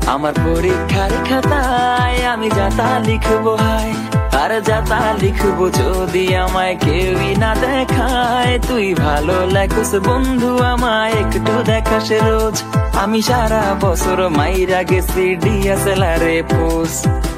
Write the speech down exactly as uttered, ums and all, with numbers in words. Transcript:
আমার পরীক্ষার খাতায় আমি যাতা লিখবো হায়, আর যাতা লিখবো যদি আমায় কেউই না দেখায়। তুই ভালো লেখস বন্ধু আমায় একটু দেখাস রোজ, আমি সারা বছর মাইরা গেছি ডিএসএলআরে পোজ।